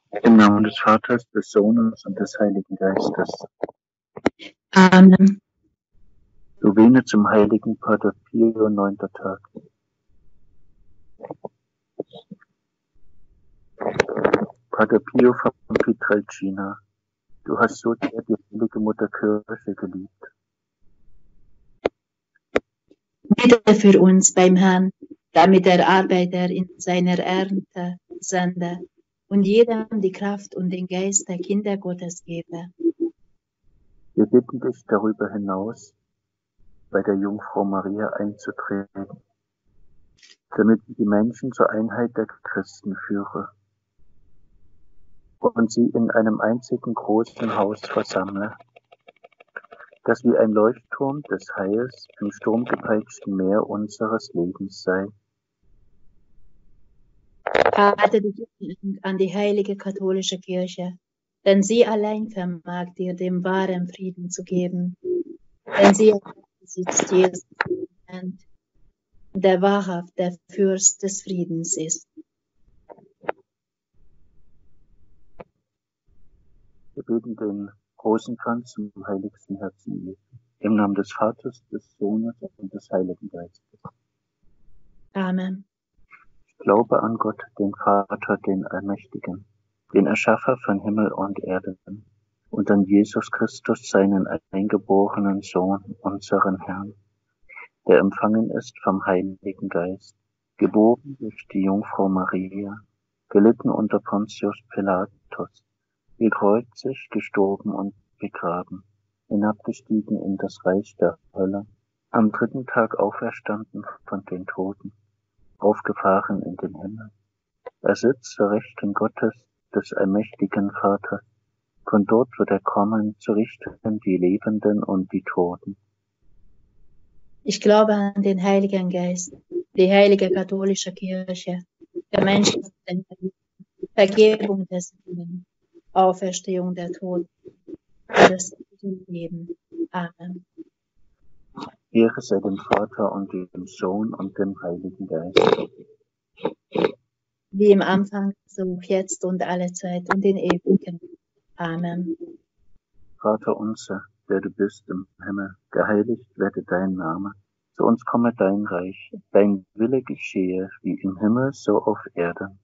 Im Namen des Vaters, des Sohnes und des Heiligen Geistes. Amen. Novene zum Heiligen Pater Pio, 9. Tag. Pater Pio von Pietrelcina, du hast so sehr die heilige Mutter Kirche geliebt. Bitte für uns beim Herrn, damit der Arbeiter in seiner Ernte sende und jedem die Kraft und den Geist der Kinder Gottes gebe. Wir bitten dich darüber hinaus, bei der Jungfrau Maria einzutreten, damit sie die Menschen zur Einheit der Christen führe und sie in einem einzigen großen Haus versammle, das wie ein Leuchtturm des Heils im sturmgepeitschten Meer unseres Lebens sei. Vater, du gibst an die heilige katholische Kirche, denn sie allein vermag dir den wahren Frieden zu geben, denn sie besitzt Jesus, der wahrhaft der Fürst des Friedens ist. Wir beten den Rosenkranz zum heiligsten Herzen Jesu. Im Namen des Vaters, des Sohnes und des Heiligen Geistes. Amen. Ich glaube an Gott, den Vater, den Allmächtigen, den Erschaffer von Himmel und Erde, und an Jesus Christus, seinen eingeborenen Sohn, unseren Herrn, der empfangen ist vom Heiligen Geist, geboren durch die Jungfrau Maria, gelitten unter Pontius Pilatus, gekreuzigt, gestorben und begraben, hinabgestiegen in das Reich der Hölle, am 3. Tag auferstanden von den Toten, aufgefahren in den Himmel. Er sitzt zur Rechten Gottes, des allmächtigen Vaters. Von dort wird er kommen, zu richten die Lebenden und die Toten. Ich glaube an den Heiligen Geist, die heilige katholische Kirche, Gemeinschaft der Vergebung der Sünden, Auferstehung der Toten und das ewige Leben. Amen. Ehre sei dem Vater und dem Sohn und dem Heiligen Geist. Wie im Anfang, so jetzt und alle Zeit und in Ewigkeit. Amen. Vater unser, der du bist im Himmel, geheiligt werde dein Name. Zu uns komme dein Reich, dein Wille geschehe, wie im Himmel, so auf Erden.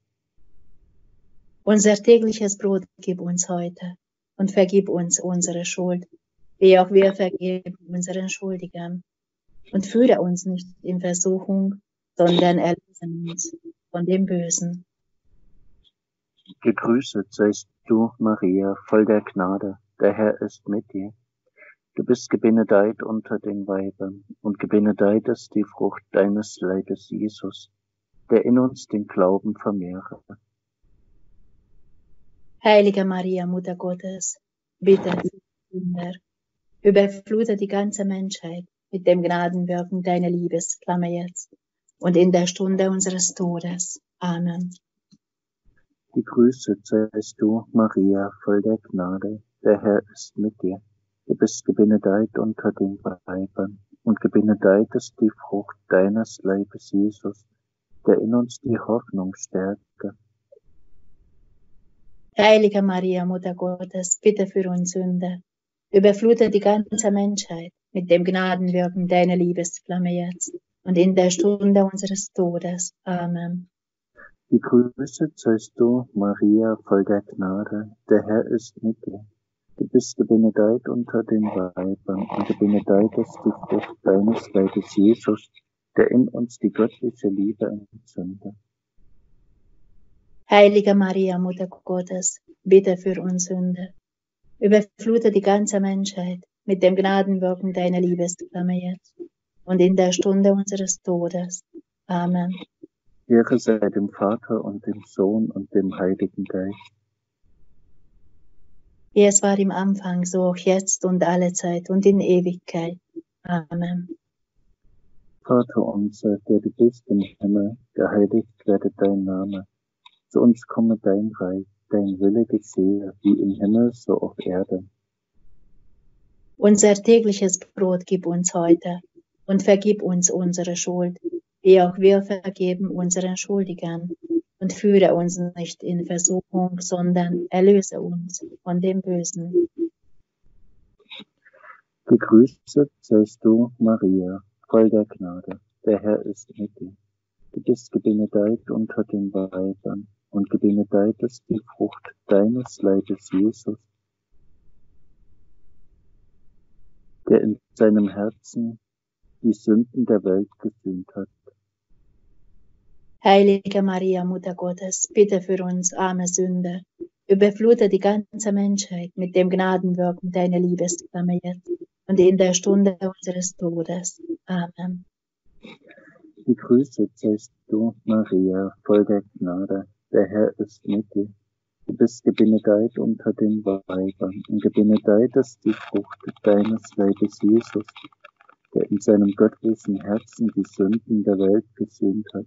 Unser tägliches Brot gib uns heute und vergib uns unsere Schuld, wie auch wir vergeben unseren Schuldigern. Und führe uns nicht in Versuchung, sondern erlöse uns von dem Bösen. Gegrüßet seist du, Maria, voll der Gnade, der Herr ist mit dir. Du bist gebenedeit unter den Weibern, und gebenedeit ist die Frucht deines Leibes, Jesus, der in uns den Glauben vermehre. Heilige Maria, Mutter Gottes, bitte für die Sünder, überflute die ganze Menschheit mit dem Gnadenwirken deiner Liebesflamme jetzt und in der Stunde unseres Todes. Amen. Gegrüßet seist du, Maria, voll der Gnade, der Herr ist mit dir. Du bist gebenedeit unter den Weibern, und gebenedeit ist die Frucht deines Leibes, Jesus, der in uns die Hoffnung stärke. Heilige Maria, Mutter Gottes, bitte für uns Sünder, überflute die ganze Menschheit mit dem Gnadenwirken deiner Liebesflamme jetzt und in der Stunde unseres Todes. Amen. Gegrüßet seist du, Maria, voll der Gnade, der Herr ist mit dir. Du bist gebenedeit unter den Weibern, und gebenedeit ist die Frucht deines Leibes, Jesus, der in uns die göttliche Liebe entzündet. Heilige Maria, Mutter Gottes, bitte für uns Sünder, überflute die ganze Menschheit mit dem Gnadenwirken deiner Liebesflamme jetzt und in der Stunde unseres Todes. Amen. Ehre sei dem Vater und dem Sohn und dem Heiligen Geist. Wie es war im Anfang, so auch jetzt und alle Zeit und in Ewigkeit. Amen. Vater unser, der du bist im Himmel, geheiligt werde dein Name. Zu uns komme dein Reich, dein Wille geschehe, wie im Himmel, so auf Erden. Unser tägliches Brot gib uns heute und vergib uns unsere Schuld, wie auch wir vergeben unseren Schuldigern. und führe uns nicht in Versuchung, sondern erlöse uns von dem Bösen. Gegrüßet seist du, Maria, voll der Gnade. Der Herr ist mit dir. Du bist gebenedeit unter den Weibern, und gebenedeit ist die Frucht deines Leibes, Jesus, der in seinem Herzen die Sünden der Welt gesühnt hat. Heilige Maria, Mutter Gottes, bitte für uns arme Sünder. Überflute die ganze Menschheit mit dem Gnadenwirken deiner Liebesflamme jetzt und in der Stunde unseres Todes. Amen. Gegrüßet seist du, Maria, voll der Gnade. Der Herr ist mit dir. Du bist gebenedeit unter den Weibern, und gebenedeit ist die Frucht deines Leibes, Jesus, der in seinem göttlichen Herzen die Sünden der Welt gesühnt hat.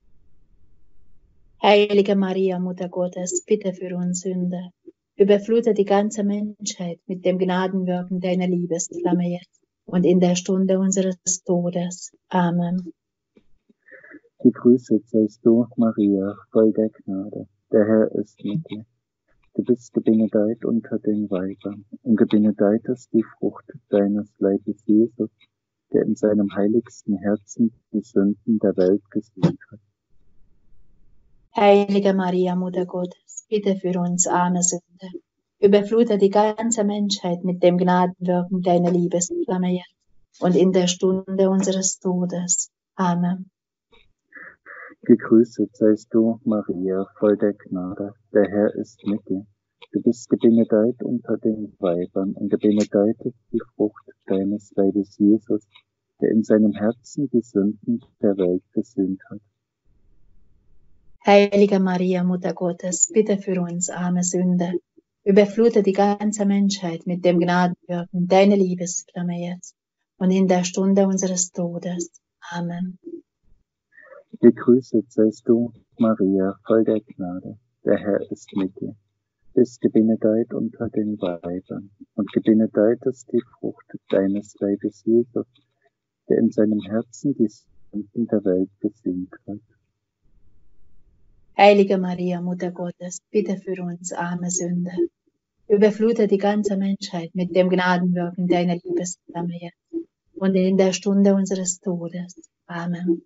Heilige Maria, Mutter Gottes, bitte für uns Sünder. Überflute die ganze Menschheit mit dem Gnadenwirken deiner Liebesflamme jetzt und in der Stunde unseres Todes. Amen. Gegrüßet seist du, Maria, voll der Gnade. Der Herr ist mit dir. Du bist gebenedeit unter den Weibern, und gebenedeit ist die Frucht deines Leibes, Jesus, der in seinem heiligsten Herzen die Sünden der Welt gesühnt hat. Heilige Maria, Mutter Gottes, bitte für uns arme Sünder. Überflute die ganze Menschheit mit dem Gnadenwirken deiner Liebesflamme jetzt und in der Stunde unseres Todes. Amen. Gegrüßet seist du, Maria, voll der Gnade. Der Herr ist mit dir. Du bist gebenedeit unter den Weibern, und gebenedeit ist die Frucht deines Leibes, Jesus, der in seinem Herzen die Sünden der Welt gesühnt hat. Heilige Maria, Mutter Gottes, bitte für uns arme Sünder. Überflute die ganze Menschheit mit dem Gnadenwirken deiner Liebesflamme jetzt und in der Stunde unseres Todes. Amen. Gegrüßet seist du, Maria, voll der Gnade. Der Herr ist mit dir. Du bist gebenedeit unter den Weibern, und gebenedeit ist die Frucht deines Leibes, Jesus, der in seinem Herzen die Sünden der Welt gesühnt hat. Heilige Maria, Mutter Gottes, bitte für uns arme Sünder. Überflute die ganze Menschheit mit dem Gnadenwirken deiner Liebesflamme jetzt und in der Stunde unseres Todes. Amen.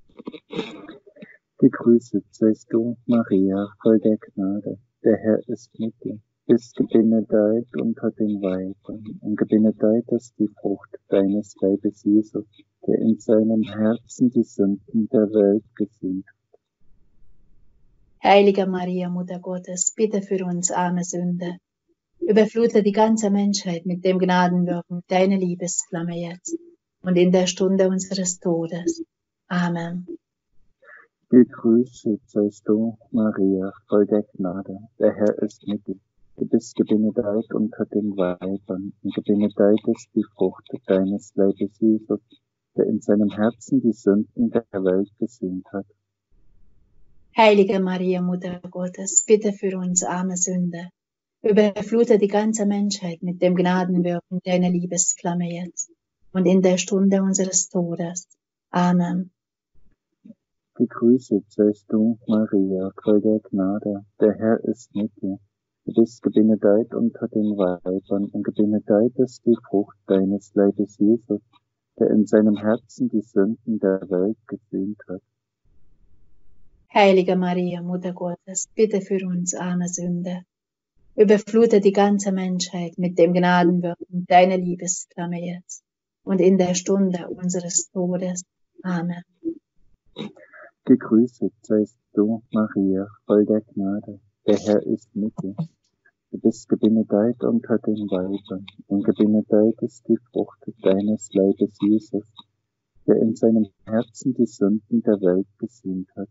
Gegrüßet seist du, Maria, voll der Gnade. Der Herr ist mit dir. Du bist gebenedeit unter den Weibern, und gebenedeit ist die Frucht deines Leibes, Jesus, der in seinem Herzen die Sünden der Welt gesühnt hat. Heilige Maria, Mutter Gottes, bitte für uns arme Sünder. Überflute die ganze Menschheit mit dem Gnadenwirken deiner Liebesflamme jetzt und in der Stunde unseres Todes. Amen. Gegrüßet seist du, Maria, voll der Gnade. Der Herr ist mit dir. Du bist gebenedeit unter den Weibern, und gebenedeit ist die Frucht deines Leibes, Jesus, der in seinem Herzen die Sünden der Welt gesühnt hat. Heilige Maria, Mutter Gottes, bitte für uns arme Sünder. Überflute die ganze Menschheit mit dem Gnadenwirken deiner Liebesflamme jetzt und in der Stunde unseres Todes. Amen. Gegrüßet seist du, Maria, voll der Gnade. Der Herr ist mit dir. Du bist gebenedeit unter den Weibern, und gebenedeit ist die Frucht deines Leibes, Jesus, der in seinem Herzen die Sünden der Welt gesühnt hat. Heilige Maria, Mutter Gottes, bitte für uns arme Sünder. Überflute die ganze Menschheit mit dem Gnadenwirken deiner Liebesflamme jetzt und in der Stunde unseres Todes. Amen. Gegrüßet seist du, Maria, voll der Gnade. Der Herr ist mit dir. Du bist gebenedeit unter den Weibern, und gebenedeit ist die Frucht deines Leibes, Jesus, der in seinem Herzen die Sünden der Welt gesühnt hat.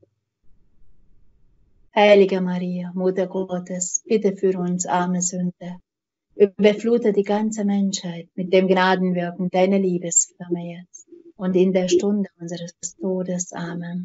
Heilige Maria, Mutter Gottes, bitte für uns arme Sünder. Überflute die ganze Menschheit mit dem Gnadenwirken deiner Liebesflamme jetzt und in der Stunde unseres Todes. Amen.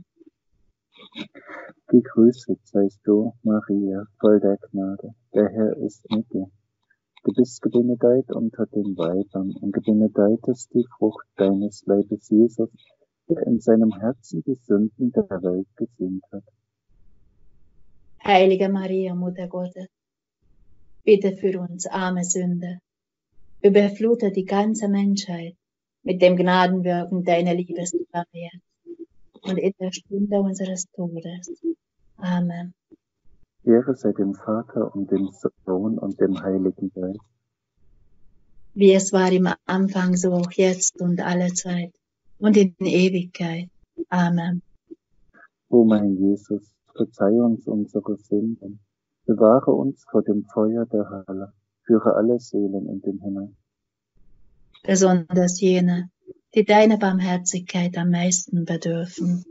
Gegrüßet seist du, Maria, voll der Gnade. Der Herr ist mit dir. Du bist gebenedeit unter den Weibern, und gebenedeit ist die Frucht deines Leibes, Jesus, der in seinem Herzen die Sünden der Welt gesühnt hat. Heilige Maria, Mutter Gottes, bitte für uns arme Sünder, überflute die ganze Menschheit mit dem Gnadenwirken deiner Liebesflamme jetzt und in der Stunde unseres Todes. Amen. Ehre sei dem Vater und dem Sohn und dem Heiligen Geist. Wie es war im Anfang, so auch jetzt und alle Zeit und in Ewigkeit. Amen. O mein Jesus, verzeih uns unsere Sünden, bewahre uns vor dem Feuer der Hölle, führe alle Seelen in den Himmel. Besonders jene, die deiner Barmherzigkeit am meisten bedürfen.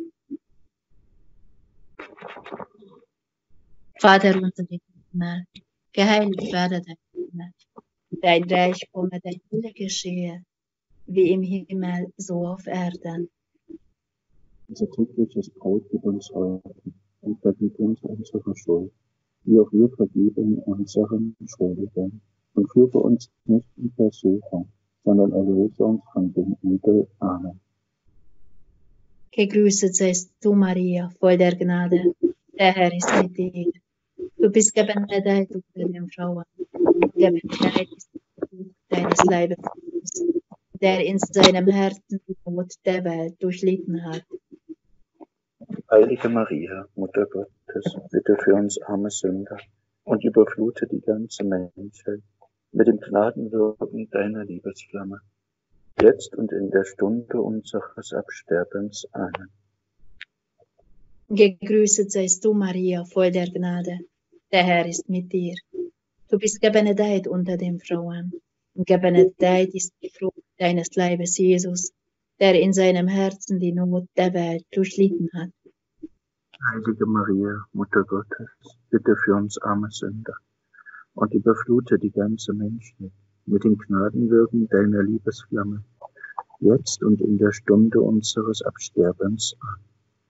Vater unser im Himmel, geheiligt werde dein Name, dein Reich komme, dein Wille geschehe, wie im Himmel, so auf Erden. Unser tägliches Brot gib uns heute und vergib uns unsere Schuld, wie auch wir vergeben unseren Schuldigen. Und führe uns nicht in Versuchung, sondern erlöse uns von dem Übel. Amen. Gegrüßet seist du, Maria, voll der Gnade, der Herr ist mit dir. Du bist gebenedeit unter den Frauen, und gebenedeit ist die Frucht deines Leibes, der in seinem Herzen die Not der Welt durchlitten hat. Heilige Maria, Mutter Gottes, bitte für uns arme Sünder und überflute die ganze Menschheit mit dem Gnadenwirken deiner Liebesflamme, jetzt und in der Stunde unseres Absterbens. Amen. Gegrüßet seist du, Maria, voll der Gnade, der Herr ist mit dir. Du bist gebenedeit unter den Frauen, und gebenedeit ist die Frucht deines Leibes, Jesus, der in seinem Herzen die Not der Welt durchlitten hat. Heilige Maria, Mutter Gottes, bitte für uns arme Sünder und überflute die ganze Menschheit mit dem Gnadenwirken deiner Liebesflamme, jetzt und in der Stunde unseres Absterbens. Amen.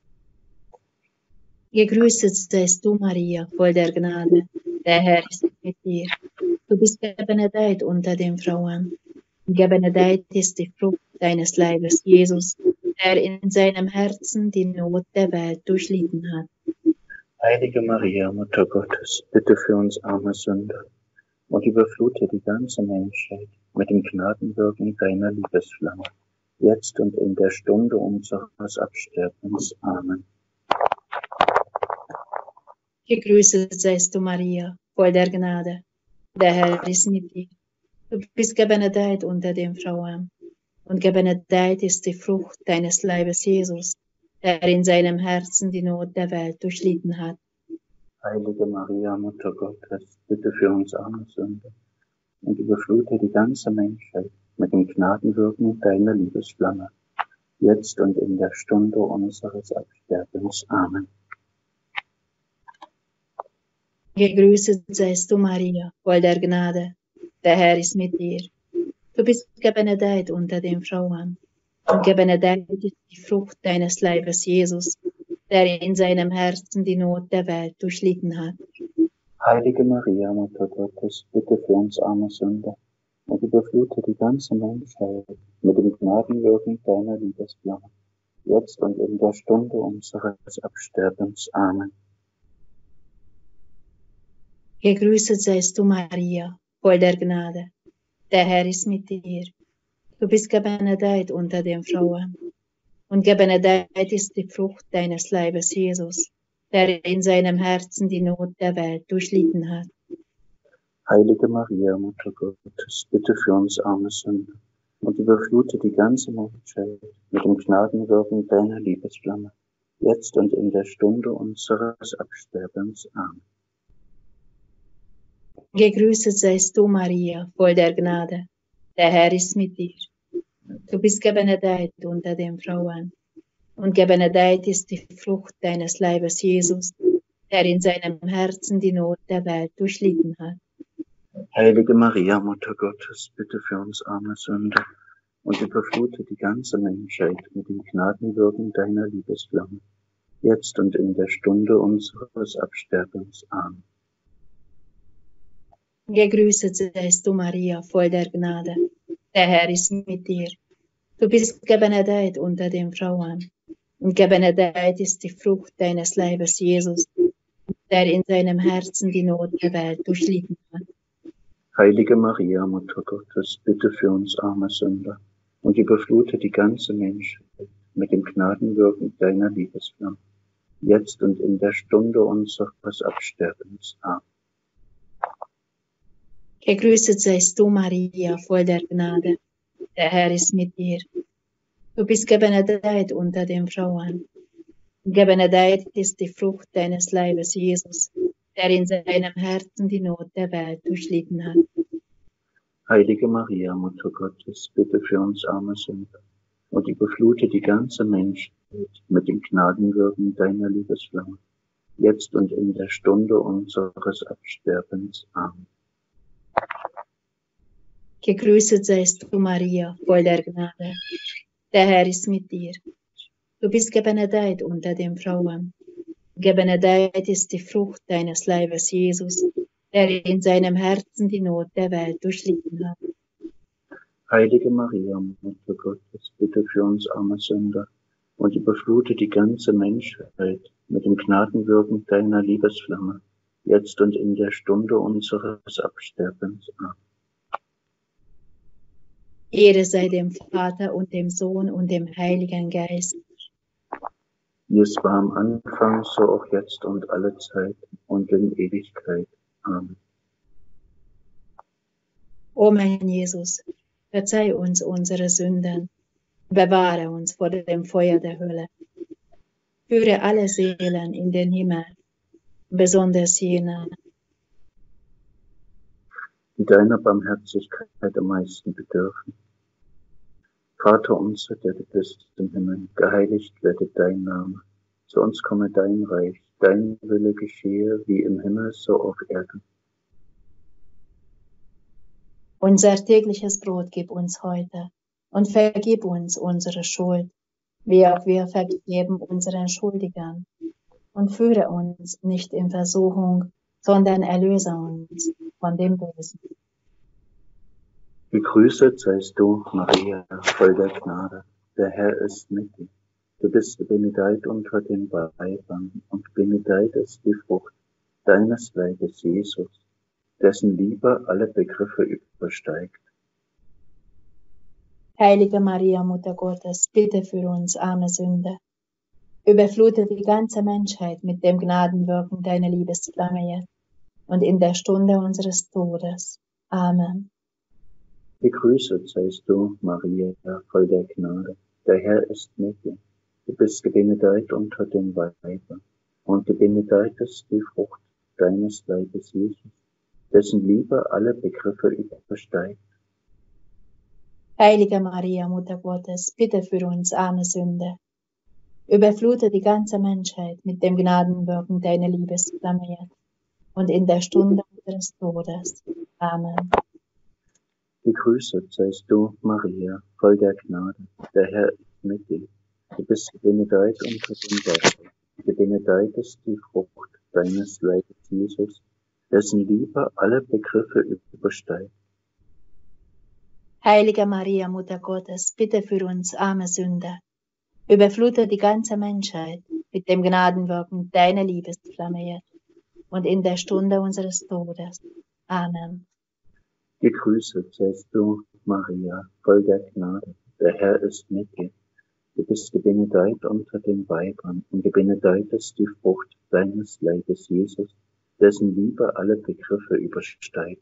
Gegrüßet seist du, Maria, voll der Gnade, der Herr ist mit dir. Du bist gebenedeit unter den Frauen, und gebenedeit ist die Frucht deines Leibes, Jesus, der in seinem Herzen die Not der Welt durchlitten hat. Heilige Maria, Mutter Gottes, bitte für uns arme Sünder und überflute die ganze Menschheit mit dem Gnadenwirken deiner Liebesflamme, jetzt und in der Stunde unseres Absterbens. Amen. Gegrüßet seist du, Maria, voll der Gnade, der Herr ist mit dir. Du bist gebenedeit unter den Frauen, und gebenedeit ist die Frucht deines Leibes, Jesus, der in seinem Herzen die Not der Welt durchlitten hat. Heilige Maria, Mutter Gottes, bitte für uns arme Sünder und überflute die ganze Menschheit mit dem Gnadenwirken deiner Liebesflamme, jetzt und in der Stunde unseres Absterbens. Amen. Gegrüßet seist du, Maria, voll der Gnade, der Herr ist mit dir. Du bist gebenedeit unter den Frauen, und gebenedeit ist die Frucht deines Leibes, Jesus, der in seinem Herzen die Not der Welt durchlitten hat. Heilige Maria, Mutter Gottes, bitte für uns arme Sünder und überflute die ganze Menschheit mit dem Gnadenwirken deiner Liebesflamme, jetzt und in der Stunde unseres Absterbens. Amen. Gegrüßet seist du, Maria, voll der Gnade, der Herr ist mit dir. Du bist gebenedeit unter den Frauen, und gebenedeit ist die Frucht deines Leibes, Jesus, der in seinem Herzen die Not der Welt durchlitten hat. Heilige Maria, Mutter Gottes, bitte für uns arme Sünder und überflute die ganze Menschheit mit dem Gnadenwirken deiner Liebesflamme, jetzt und in der Stunde unseres Absterbens. Amen. Gegrüßet seist du, Maria, voll der Gnade, der Herr ist mit dir. Du bist gebenedeit unter den Frauen, und gebenedeit ist die Frucht deines Leibes, Jesus, der in seinem Herzen die Not der Welt durchlitten hat. Heilige Maria, Mutter Gottes, bitte für uns arme Sünder und überflute die ganze Menschheit mit dem Gnadenwirken deiner Liebesflamme, jetzt und in der Stunde unseres Absterbens. Amen. Gegrüßet seist du, Maria, voll der Gnade, der Herr ist mit dir. Du bist gebenedeit unter den Frauen, und gebenedeit ist die Frucht deines Leibes, Jesus, der in seinem Herzen die Not der Welt durchlitten hat. Heilige Maria, Mutter Gottes, bitte für uns arme Sünder und überflute die ganze Menschheit mit dem Gnadenwirken deiner Liebesflamme, jetzt und in der Stunde unseres Absterbens. Amen. Gegrüßet seist du, Maria, voll der Gnade. Der Herr ist mit dir. Du bist gebenedeit unter den Frauen. Gebenedeit ist die Frucht deines Leibes, Jesus, der in seinem Herzen die Not der Welt durchlitten hat. Heilige Maria, Mutter Gottes, bitte für uns arme Sünder und überflute die ganze Menschheit mit dem Gnadenwirken deiner Liebesflamme, jetzt und in der Stunde unseres Absterbens. Amen. Gegrüßet seist du, Maria, voll der Gnade. Der Herr ist mit dir. Du bist gebenedeit unter den Frauen. Gebenedeit ist die Frucht deines Leibes, Jesus, der in seinem Herzen die Not der Welt durchlitten hat. Heilige Maria, Mutter Gottes, bitte für uns arme Sünder und überflute die ganze Menschheit mit dem Gnadenwirken deiner Liebesflamme, jetzt und in der Stunde unseres Absterbens. Amen. Ehre sei dem Vater und dem Sohn und dem Heiligen Geist. Wie es war am Anfang, so auch jetzt und alle Zeit und in Ewigkeit. Amen. O mein Jesus, verzeih uns unsere Sünden, bewahre uns vor dem Feuer der Hölle. Führe alle Seelen in den Himmel, besonders jene, die deiner Barmherzigkeit am meisten bedürfen. Vater unser, der du bist im Himmel, geheiligt werde dein Name. Zu uns komme dein Reich, dein Wille geschehe, wie im Himmel, so auf Erden. unser tägliches Brot gib uns heute und vergib uns unsere Schuld, wie auch wir vergeben unseren Schuldigern. Und führe uns nicht in Versuchung, sondern erlöse uns von dem Bösen. Gegrüßet seist du, Maria, voll der Gnade. Der Herr ist mit dir. Du bist benedeit unter den Weibern und benedeit ist die Frucht deines Leibes, Jesus, dessen Liebe alle Begriffe übersteigt. Heilige Maria, Mutter Gottes, bitte für uns arme Sünder. Überflute die ganze Menschheit mit dem Gnadenwirken deiner Liebesflamme jetzt und in der Stunde unseres Todes. Amen. Gegrüßet seist du, Maria, voll der Gnade. Der Herr ist mit dir. Du bist gebenedeit unter den Weibern und gebenedeit ist die Frucht deines Leibes, Jesus, dessen Liebe alle Begriffe übersteigt. Heilige Maria, Mutter Gottes, bitte für uns arme Sünder. Überflute die ganze Menschheit mit dem Gnadenwirken deiner Liebesflamme jetzt und in der Stunde unseres Todes. Amen. Gegrüßet seist du, Maria, voll der Gnade. Der Herr ist mit dir. Du bist gebenedeit unter den Weibern. Gebenedeit ist die Frucht deines Leibes, Jesus, dessen Liebe alle Begriffe übersteigt. Heilige Maria, Mutter Gottes, bitte für uns arme Sünder. Überflute die ganze Menschheit mit dem Gnadenwirken deiner Liebesflamme jetzt und in der Stunde unseres Todes. Amen. Gegrüßet seist du, Maria, voll der Gnade. Der Herr ist mit dir. Du bist gebenedeit unter den Weibern und gebenedeit ist die Frucht deines Leibes, Jesus, dessen Liebe alle Begriffe übersteigt.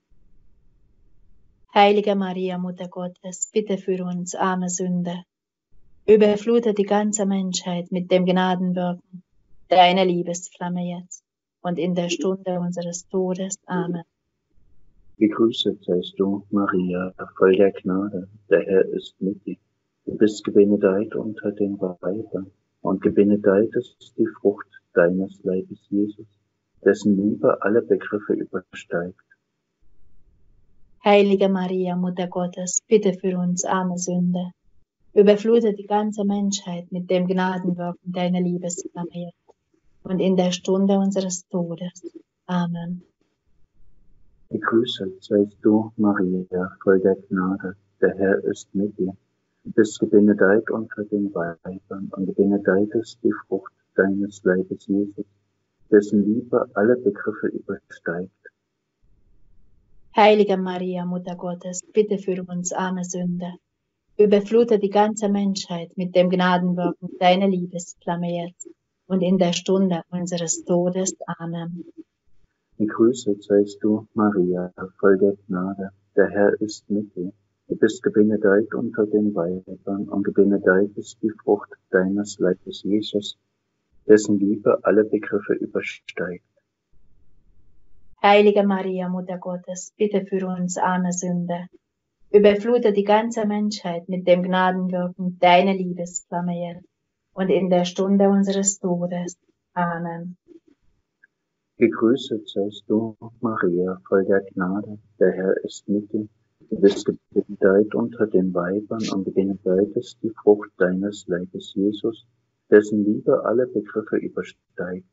Heilige Maria, Mutter Gottes, bitte für uns arme Sünder. Überflute die ganze Menschheit mit dem Gnadenwirken deiner Liebesflamme jetzt und in der Stunde unseres Todes. Amen. Gegrüßet seist du, Maria, voll der Gnade. Der Herr ist mit dir. Du bist gebenedeit unter den Weibern und gebenedeit ist die Frucht deines Leibes, Jesus, dessen Liebe alle Begriffe übersteigt. Heilige Maria, Mutter Gottes, bitte für uns arme Sünder. Überflute die ganze Menschheit mit dem Gnadenwirken deiner Liebesflamme jetzt und in der Stunde unseres Todes. Amen. Gegrüßet seist du, Maria, voll der Gnade. Der Herr ist mit dir. Du bist gebenedeit unter den Weibern und gebenedeit ist die Frucht deines Leibes, Jesus, dessen Liebe alle Begriffe übersteigt. Heilige Maria, Mutter Gottes, bitte für uns arme Sünder. Überflute die ganze Menschheit mit dem Gnadenwirken deiner Liebesflamme jetzt und in der Stunde unseres Todes. Amen. Gegrüßet seist du, Maria, voll der Gnade. Der Herr ist mit dir. Du bist gebenedeit unter den Weibern und gebenedeit ist die Frucht deines Leibes, Jesus, dessen Liebe alle Begriffe übersteigt. Heilige Maria, Mutter Gottes, bitte für uns arme Sünder. Überflute die ganze Menschheit mit dem Gnadenwirken deiner Liebesflamme jetzt und in der Stunde unseres Todes. Amen. Gegrüßet seist du, Maria, voll der Gnade. Der Herr ist mit dir. Du bist gebenedeit unter den Weibern und gebenedeit ist die Frucht deines Leibes, Jesus, dessen Liebe alle Begriffe übersteigt.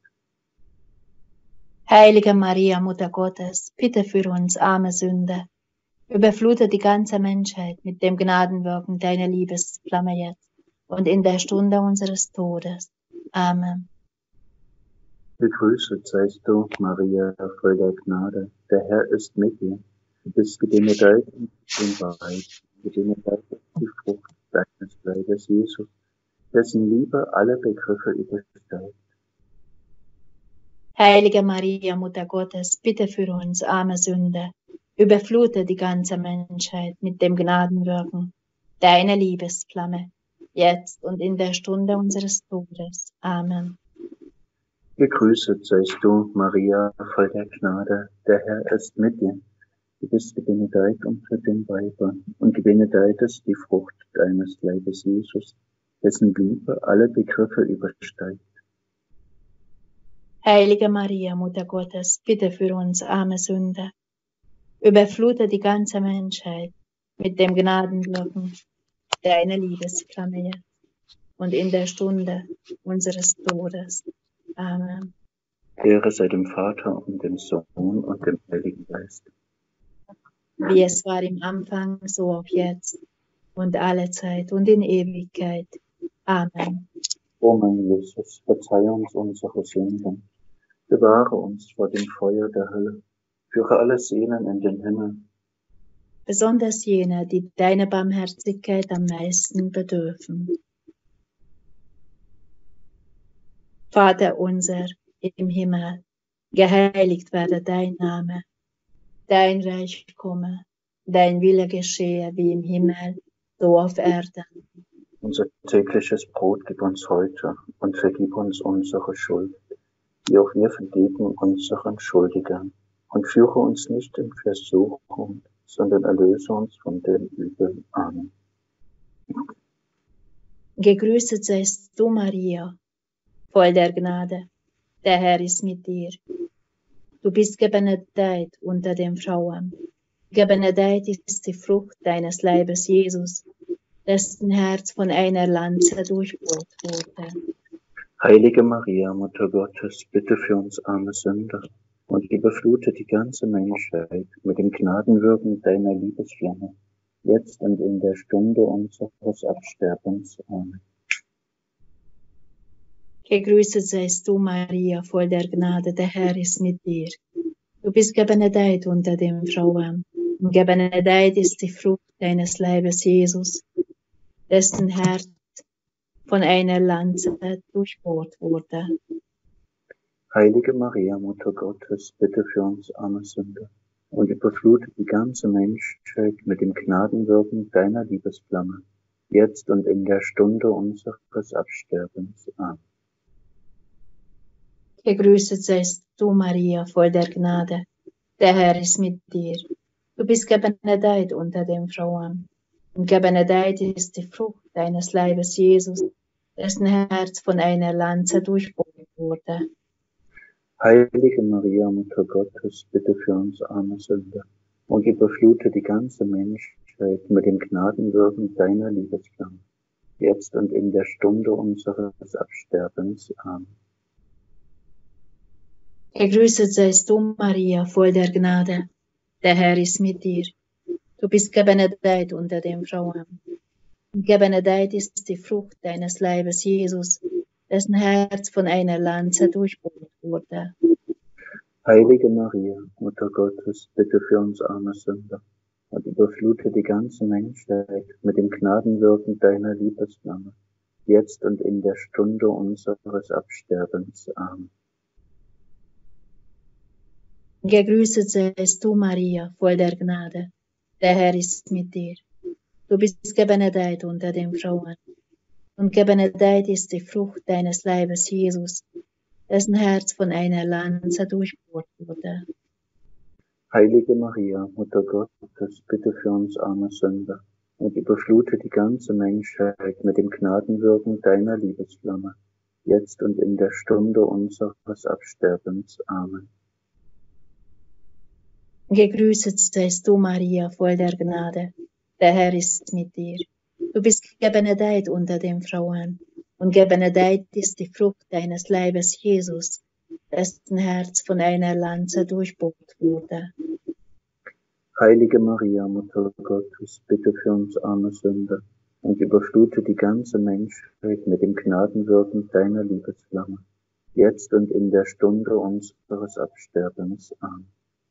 Heilige Maria, Mutter Gottes, bitte für uns arme Sünder. Überflute die ganze Menschheit mit dem Gnadenwirken deiner Liebesflamme jetzt und in der Stunde unseres Todes. Amen. Gegrüßet seist du, Maria, voll der Gnade. Der Herr ist mit dir. Du bist gebenedeit unter den Weibern, gebenedeit ist die Frucht deines Leibes, Jesus, dessen Liebe alle Begriffe übersteigt. Heilige Maria, Mutter Gottes, bitte für uns arme Sünder. Überflute die ganze Menschheit mit dem Gnadenwirken deiner Liebesflamme, jetzt und in der Stunde unseres Todes. Amen. Gegrüßet seist du, Maria, voll der Gnade. Der Herr ist mit dir. Du bist gebenedeit unter den Weibern und gebenedeit ist die Frucht deines Leibes, Jesus, dessen Liebe alle Begriffe übersteigt. Heilige Maria, Mutter Gottes, bitte für uns arme Sünder. Überflute die ganze Menschheit mit dem Gnadenwirken deiner Liebesflamme jetzt und in der Stunde unseres Todes. Amen. Ehre sei dem Vater und dem Sohn und dem Heiligen Geist. Wie es war im Anfang, so auch jetzt und alle Zeit und in Ewigkeit. Amen. O mein Jesus, verzeihe uns unsere Sünden, bewahre uns vor dem Feuer der Hölle, führe alle Seelen in den Himmel, besonders jene, die deiner Barmherzigkeit am meisten bedürfen. Vater unser im Himmel, geheiligt werde dein Name, dein Reich komme, dein Wille geschehe wie im Himmel, so auf Erden. Unser tägliches Brot gib uns heute und vergib uns unsere Schuld, wie auch wir vergeben unseren Schuldigern. Und führe uns nicht in Versuchung, sondern erlöse uns von dem Übel. Amen. Gegrüßet seist du, Maria, voll der Gnade, der Herr ist mit dir. Du bist gebenedeit unter den Frauen. Gebenedeit ist die Frucht deines Leibes, Jesus, dessen Herz von einer Lanze durchbohrt wurde. Heilige Maria, Mutter Gottes, bitte für uns arme Sünder und überflute die ganze Menschheit mit dem Gnadenwirken deiner Liebesflamme, jetzt und in der Stunde unseres Absterbens. Amen. Gegrüßet seist du, Maria, voll der Gnade, der Herr ist mit dir. Du bist gebenedeit unter den Frauen, und gebenedeit ist die Frucht deines Leibes, Jesus, dessen Herz von einer Lanze durchbohrt wurde. Heilige Maria, Mutter Gottes, bitte für uns arme Sünder und überflute die ganze Menschheit mit dem Gnadenwirken deiner Liebesflamme, jetzt und in der Stunde unseres Absterbens. Amen. Gegrüßet seist du, Maria, voll der Gnade, der Herr ist mit dir. Du bist gebenedeit unter den Frauen, und gebenedeit ist die Frucht deines Leibes, Jesus, dessen Herz von einer Lanze durchbohrt wurde. Heilige Maria, Mutter Gottes, bitte für uns arme Sünder und überflute die ganze Menschheit mit dem Gnadenwirken deiner Liebesflamme, jetzt und in der Stunde unseres Absterbens. Amen. Gegrüßet seist du, Maria, voll der Gnade, der Herr ist mit dir. Du bist gebenedeit unter den Frauen, und gebenedeit ist die Frucht deines Leibes, Jesus, dessen Herz von einer Lanze durchbohrt wurde. Heilige Maria, Mutter Gottes, bitte für uns arme Sünder und überflute die ganze Menschheit mit dem Gnadenwirken deiner Liebesflamme, jetzt und in der Stunde unseres Absterbens. Amen. Gegrüßet seist du, Maria, voll der Gnade. Der Herr ist mit dir. Du bist gebenedeit unter den Frauen. Und gebenedeit ist die Frucht deines Leibes, Jesus, dessen Herz von einer Lanze durchbohrt wurde. Heilige Maria, Mutter Gottes, bitte für uns arme Sünder und überflute die ganze Menschheit mit dem Gnadenwirken deiner Liebesflamme, jetzt und in der Stunde unseres Absterbens. Amen. Gegrüßet seist du, Maria, voll der Gnade. Der Herr ist mit dir. Du bist gebenedeit unter den Frauen. Und gebenedeit ist die Frucht deines Leibes, Jesus, dessen Herz von einer Lanze durchbohrt wurde. Heilige Maria, Mutter Gottes, bitte für uns arme Sünder und überflute die ganze Menschheit mit dem Gnadenwirken deiner Liebesflamme, jetzt und in der Stunde unseres Absterbens. Amen.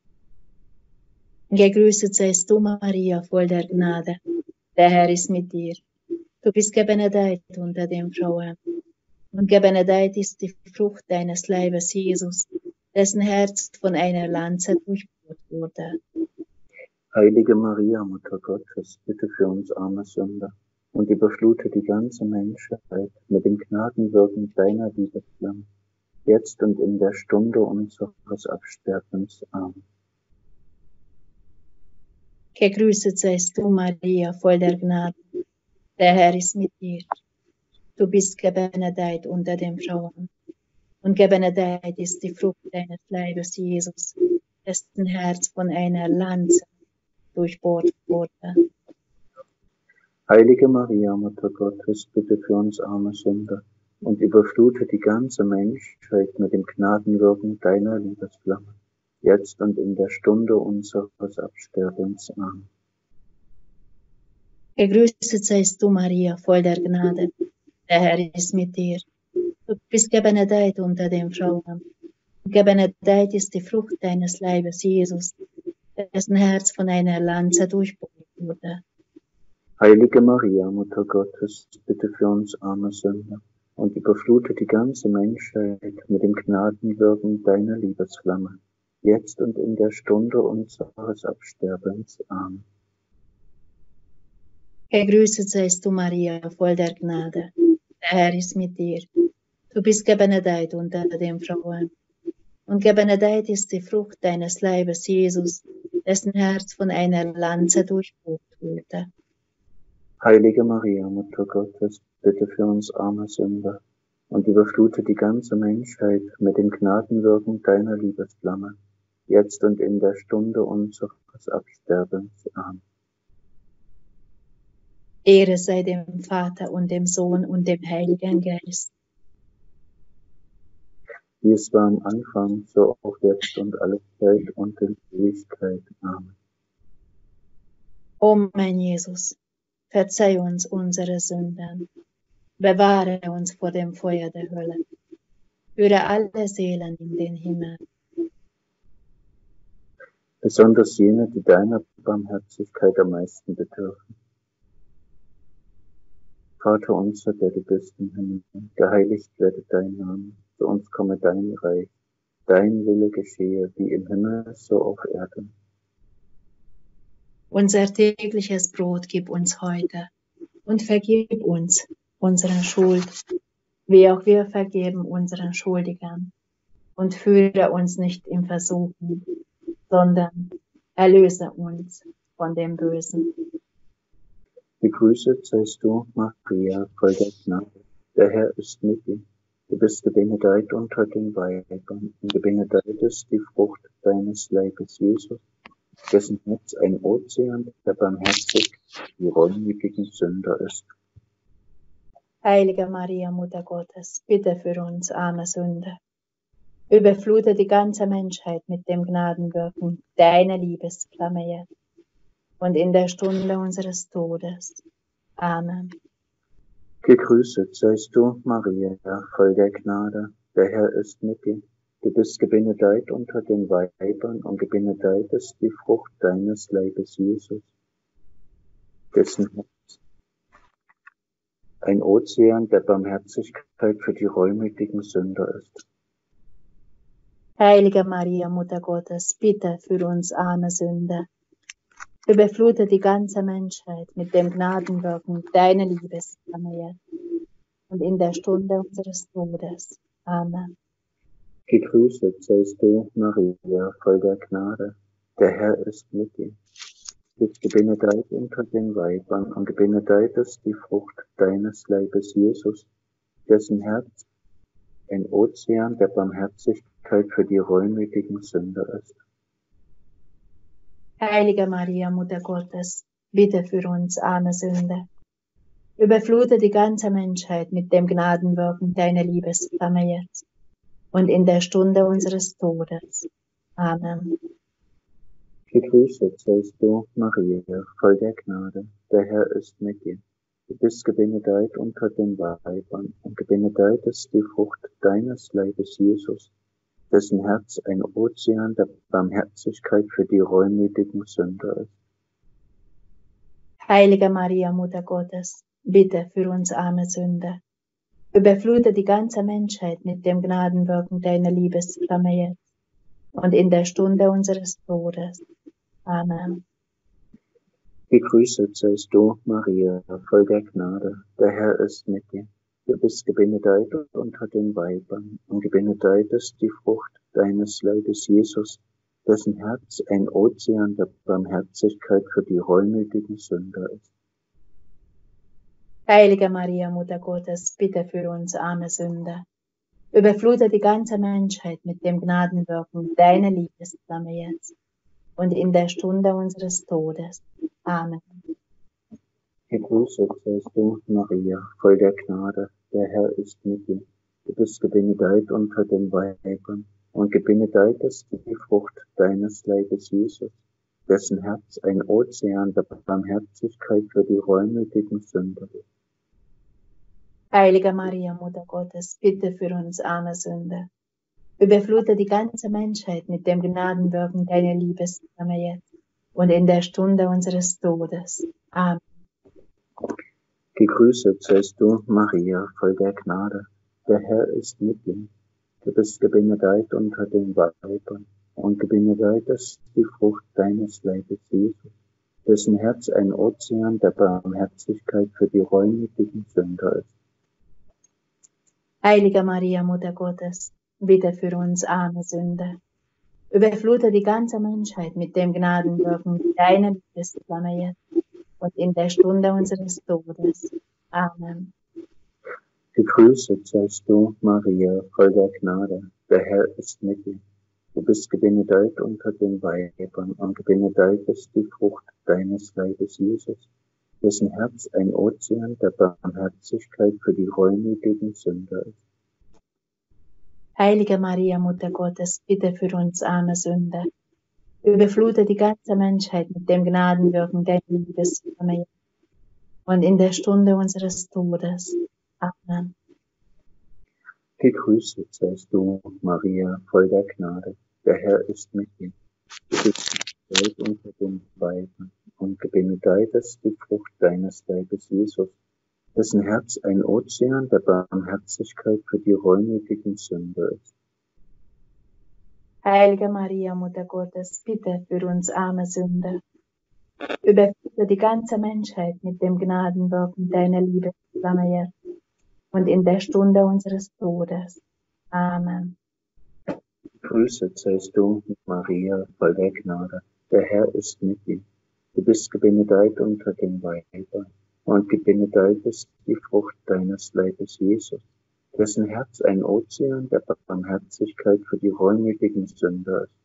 Gegrüßet seist du, Maria, voll der Gnade. Der Herr ist mit dir. Du bist gebenedeit unter den Frauen. Und gebenedeit ist die Frucht deines Leibes, Jesus, dessen Herz von einer Lanze durchbohrt wurde. Heilige Maria, Mutter Gottes, bitte für uns arme Sünder und überflute die ganze Menschheit mit dem Gnadenwirken deiner Liebesflamme, jetzt und in der Stunde unseres Absterbens. Amen. Gegrüßet seist du, Maria, voll der Gnade. Der Herr ist mit dir. Du bist gebenedeit unter den Frauen. Und gebenedeit ist die Frucht deines Leibes, Jesus, dessen Herz von einer Lanze durchbohrt wurde. Heilige Maria, Mutter Gottes, bitte für uns arme Sünder und überflute die ganze Menschheit mit dem Gnadenwirken deiner Liebesflamme, jetzt und in der Stunde unseres Absterbens. Amen. Gegrüßet seist du, Maria, voll der Gnade. Der Herr ist mit dir. Du bist gebenedeit unter den Frauen. Gebenedeit ist die Frucht deines Leibes, Jesus, dessen Herz von einer Lanze durchbohrt wurde. Heilige Maria, Mutter Gottes, bitte für uns arme Sünder und überflute die ganze Menschheit mit dem Gnadenwirken deiner Liebesflamme, jetzt und in der Stunde unseres Absterbens. Amen. Gegrüßet seist du, Maria, voll der Gnade. Der Herr ist mit dir. Du bist gebenedeit unter den Frauen. Und gebenedeit ist die Frucht deines Leibes, Jesus, dessen Herz von einer Lanze durchbohrt wurde. Heilige Maria, Mutter Gottes, bitte für uns arme Sünder und überflute die ganze Menschheit mit dem Gnadenwirken deiner Liebesflamme, jetzt und in der Stunde unseres Absterbens. Amen. Ehre sei dem Vater und dem Sohn und dem Heiligen Geist. Wie es war am Anfang, so auch jetzt und alle Zeit und in Ewigkeit. Amen. O mein Jesus, verzeih uns unsere Sünden, bewahre uns vor dem Feuer der Hölle, führe alle Seelen in den Himmel. Besonders jene, die deiner Barmherzigkeit am meisten bedürfen. Vater unser, der du bist im Himmel, geheiligt werde dein Name, zu uns komme dein Reich, dein Wille geschehe, wie im Himmel, so auf Erden. Unser tägliches Brot gib uns heute und vergib uns unsere Schuld, wie auch wir vergeben unseren Schuldigern. Und führe uns nicht in Versuchung, sondern erlöse uns von dem Bösen. Gegrüßet seist du, Maria, voll der Gnade. Der Herr ist mit dir. Du bist gebenedeit unter den Weibern, und gebenedeit ist die Frucht deines Leibes, Jesus, dessen Herz ein Ozean der Barmherzigkeit die reumütigen Sünder ist. Heilige Maria, Mutter Gottes, bitte für uns arme Sünder. Überflute die ganze Menschheit mit dem Gnadenwirken deiner Liebesflamme jetzt und in der Stunde unseres Todes. Amen. Gegrüßet seist du, Maria, voll der Gnade. Der Herr ist mit dir. Du bist gebenedeit unter den Weibern und gebenedeit ist die Frucht deines Leibes, Jesus, dessen Herz ein Ozean der Barmherzigkeit für die reumütigen Sünder ist. Heilige Maria, Mutter Gottes, bitte für uns arme Sünder. Überflute die ganze Menschheit mit dem Gnadenwirken deiner Liebesflamme jetzt und in der Stunde unseres Todes. Amen. Gegrüßet seist du, Maria, voll der Gnade. Der Herr ist mit dir. Du bist gebenedeit unter den Weibern und gebenedeit ist die Frucht deines Leibes, Jesus, dessen Herz ein Ozean der Barmherzigkeit für die reumütigen Sünder ist. Heilige Maria, Mutter Gottes, bitte für uns arme Sünder. Überflute die ganze Menschheit mit dem Gnadenwirken deiner Liebesflamme jetzt und in der Stunde unseres Todes. Amen. Gegrüßet seist du, Maria, voll der Gnade. Der Herr ist mit dir. Du bist gebenedeit unter den Weibern und gebenedeit ist die Frucht deines Leibes, Jesus, dessen Herz ein Ozean der Barmherzigkeit für die reumütigen Sünder ist. Heilige Maria, Mutter Gottes, bitte für uns arme Sünder. Überflute die ganze Menschheit mit dem Gnadenwirken deiner Liebesflamme jetzt und in der Stunde unseres Todes. Amen. Gegrüßet seist du, Maria, voll der Gnade. Der Herr ist mit dir. Du bist gebenedeit unter den Weibern und gebenedeit ist die Frucht deines Leibes, Jesus, dessen Herz ein Ozean der Barmherzigkeit für die reumütigen Sünder ist. Heilige Maria, Mutter Gottes, bitte für uns arme Sünder. Überflute die ganze Menschheit mit dem Gnadenwirken deiner Liebesflamme jetzt und in der Stunde unseres Todes. Amen. Gegrüßet seist du, Maria, voll der Gnade. Der Herr ist mit dir. Du bist gebenedeit unter den Weibern und gebenedeit ist die Frucht deines Leibes, Jesus, dessen Herz ein Ozean der Barmherzigkeit für die reumütigen Sünder ist. Heilige Maria, Mutter Gottes, bitte für uns arme Sünder. Überflute die ganze Menschheit mit dem Gnadenwirken deiner Liebesflamme jetzt und in der Stunde unseres Todes. Amen. Gegrüßet seist du, Maria, voll der Gnade. Der Herr ist mit dir. Du bist gebenedeit unter den Weibern und gebenedeit ist die Frucht deines Leibes, Jesus, dessen Herz ein Ozean der Barmherzigkeit für die reumütigen Sünder ist. Heilige Maria, Mutter Gottes, bitte für uns arme Sünder. Überflute die ganze Menschheit mit dem Gnadenwirken deiner Liebesflamme jetzt und in der Stunde unseres Todes. Amen. Gegrüßet seist du, Maria, voll der Gnade. Der Herr ist mit dir. Du bist gebenedeit unter den Weibern und gebenedeit ist die Frucht deines Leibes, Jesus, dessen Herz ein Ozean der Barmherzigkeit für die reumütigen Sünder ist. Heilige Maria, Mutter Gottes, bitte für uns arme Sünder. Überflute die ganze Menschheit mit dem Gnadenwirken deiner Liebesflamme und in der Stunde unseres Todes. Amen. Gegrüßet seist du, Maria, voll der Gnade. Der Herr ist mit dir. Du bist gebenedeit unter den Weibern und gebenedeit ist die Frucht deines Leibes, Jesus, dessen Herz ein Ozean der Barmherzigkeit für die reumütigen Sünder ist. Heilige Maria, Mutter Gottes, bitte für uns arme Sünder. Überflute die ganze Menschheit mit dem Gnadenwirken deiner Liebesflamme jetzt und in der Stunde unseres Todes. Amen. Gegrüßet seist du, Maria, voll der Gnade. Der Herr ist mit dir. Du bist gebenedeit unter den Weibern und gebenedeit ist die Frucht deines Leibes, Jesus, dessen Herz ein Ozean der Barmherzigkeit für die reumütigen Sünder ist.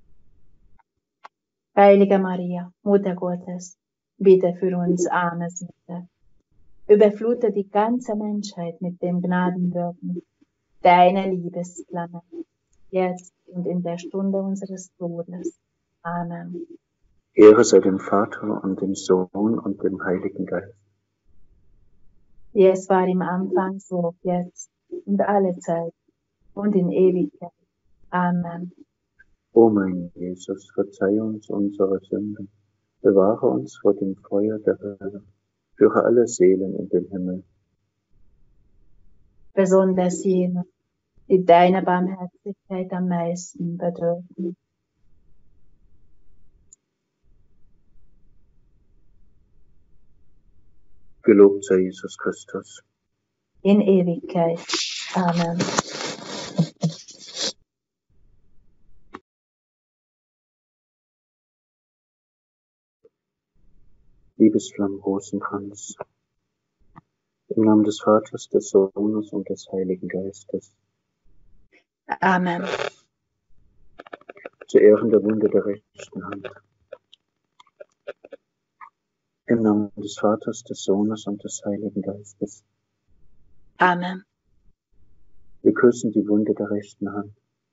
Heilige Maria, Mutter Gottes, bitte für uns arme Sünder. Überflute die ganze Menschheit mit dem Gnadenwirken deiner Liebesflamme, jetzt und in der Stunde unseres Todes. Amen. Ehre sei dem Vater und dem Sohn und dem Heiligen Geist. Wie es war im Anfang, so jetzt und alle Zeit und in Ewigkeit. Amen. O mein Jesus, verzeih uns unsere Sünden, bewahre uns vor dem Feuer der Hölle, führe alle Seelen in den Himmel. Besonders jene, die deine Barmherzigkeit am meisten bedürfen. Gelobt sei Jesus Christus. In Ewigkeit. Amen. Liebesflamm Rosenkranz. Im Namen des Vaters, des Sohnes und des Heiligen Geistes. Amen. Zu Ehren der Wunde der rechten Hand. Im Namen des Vaters, des Sohnes und des Heiligen Geistes. Amen. Wir küssen die Wunde der rechten Hand.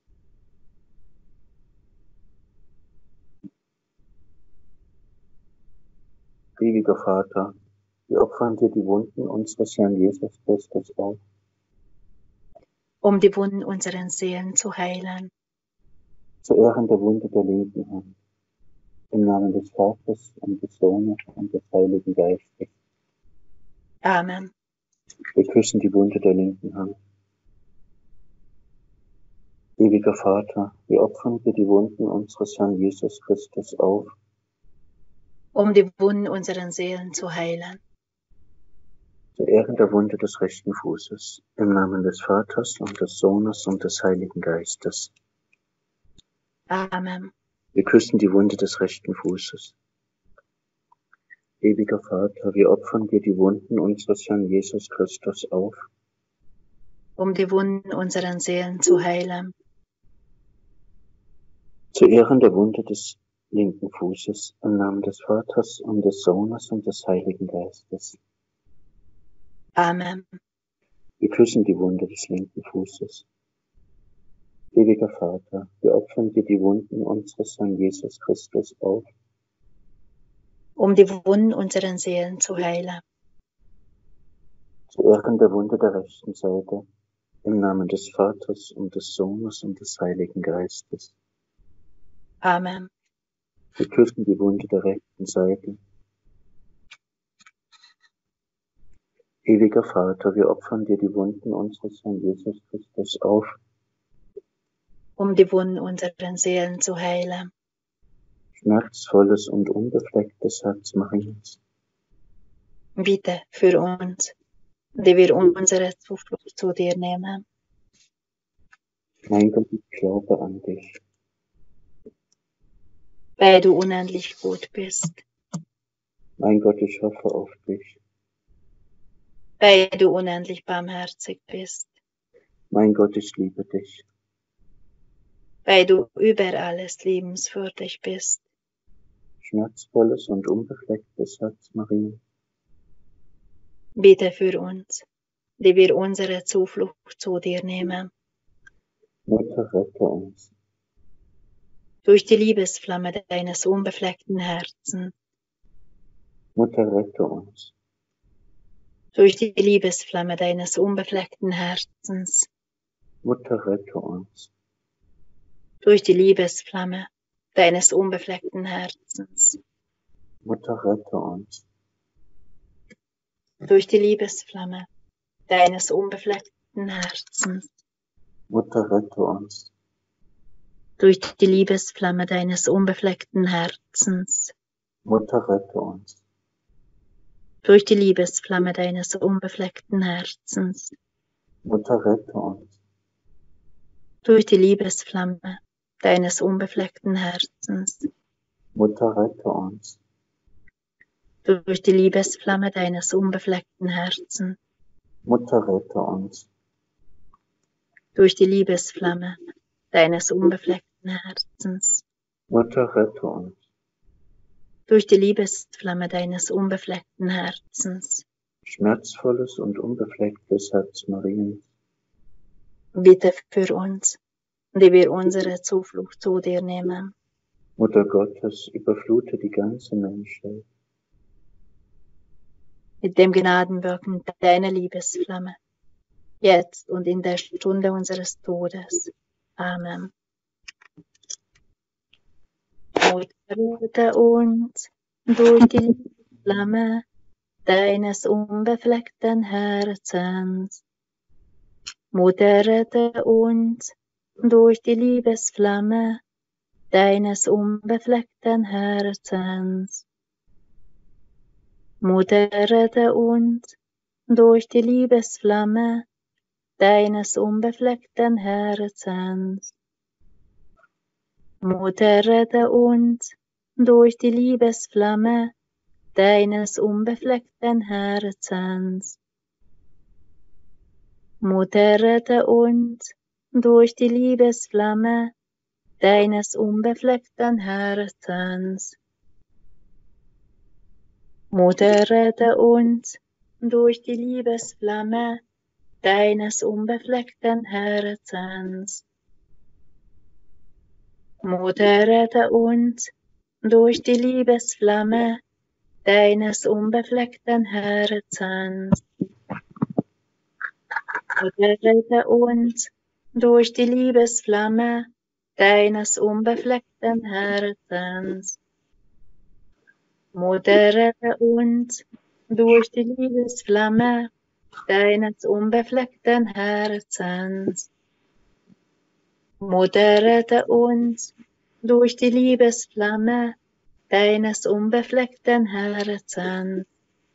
Ewiger Vater, wir opfern dir die Wunden unseres Herrn Jesus Christus auf, Um die Wunden unserer Seelen zu heilen. zu Ehren der Wunde der linken Hand. Im Namen des Vaters und des Sohnes und des Heiligen Geistes. Amen. Wir küssen die Wunde der linken Hand. Ewiger Vater, wir opfern dir die Wunden unseres Herrn Jesus Christus auf, Um die Wunden unserer Seelen zu heilen. zu Ehren der Wunde des rechten Fußes. Im Namen des Vaters und des Sohnes und des Heiligen Geistes. Amen. Wir küssen die Wunde des rechten Fußes. Ewiger Vater, wir opfern dir die Wunden unseres Herrn Jesus Christus auf, Um die Wunden unserer Seelen zu heilen. zu Ehren der Wunde des linken Fußes. Im Namen des Vaters und des Sohnes und des Heiligen Geistes. Amen. Wir küssen die Wunde des linken Fußes. Ewiger Vater, wir opfern dir die Wunden unseres Herrn Jesus Christus auf, Um die Wunden unserer Seelen zu heilen. zu Ehren der Wunde der rechten Seite. Im Namen des Vaters und des Sohnes und des Heiligen Geistes. Amen. Wir küssen die Wunde der rechten Seite. Ewiger Vater, wir opfern dir die Wunden unseres Herrn Jesus Christus auf, Um die Wunden unserer Seelen zu heilen. schmerzvolles und unbeflecktes Herz Mariens. Bitte für uns, die wir unsere Zuflucht zu dir nehmen. Mein Gott, ich glaube an dich. Weil du unendlich gut bist. Mein Gott, ich hoffe auf dich. Weil du unendlich barmherzig bist. Mein Gott, ich liebe dich. Weil du über alles liebenswürdig bist. Schmerzvolles und unbeflecktes Herz Mariens. Bitte für uns, die wir unsere Zuflucht zu dir nehmen. Mutter, rette uns. Durch die Liebesflamme deines unbefleckten Herzens. Mutter, rette uns. Durch die Liebesflamme deines unbefleckten Herzens. Mutter, rette uns. Durch die Liebesflamme deines unbefleckten Herzens. Mutter, rette uns. Durch die Liebesflamme deines unbefleckten Herzens. Mutter, rette uns. Durch die Liebesflamme deines unbefleckten Herzens. Mutter, rette uns. Durch die Liebesflamme deines unbefleckten Herzens. Mutter, rette uns. Durch die Liebesflamme deines unbefleckten Herzens. Mutter, rette uns. Durch die Liebesflamme deines unbefleckten Herzens. Mutter, rette uns. Durch die Liebesflamme deines unbefleckten Herzens. Mutter, rette uns. Durch die Liebesflamme deines unbefleckten Herzens. Schmerzvolles und unbeflecktes Herz Mariens. Bitte für uns, die wir unsere Zuflucht zu dir nehmen. Mutter Gottes, überflute die ganze Menschheit Mit dem Gnadenwirken deiner Liebesflamme, jetzt und in der Stunde unseres Todes. Amen. Mutter uns durch die Flamme deines unbefleckten Herzens. Mutter, rette uns durch die Liebesflamme deines unbefleckten Herzens. Mutter, rette uns durch die Liebesflamme deines unbefleckten Herzens. Mutter, rette uns durch die Liebesflamme deines unbefleckten Herzens. Mutter, rette uns durch die Liebesflamme deines unbefleckten Herzens. Mutter, rette uns durch die Liebesflamme deines unbefleckten Herzens. Mutter, rette uns durch die Liebesflamme deines unbefleckten Herzens. Mutter, rette uns durch die Liebesflamme deines unbefleckten Herzens. Mutter, rette uns durch die Liebesflamme deines unbefleckten Herzens. Mutter, rette uns durch die Liebesflamme deines unbefleckten Herzens.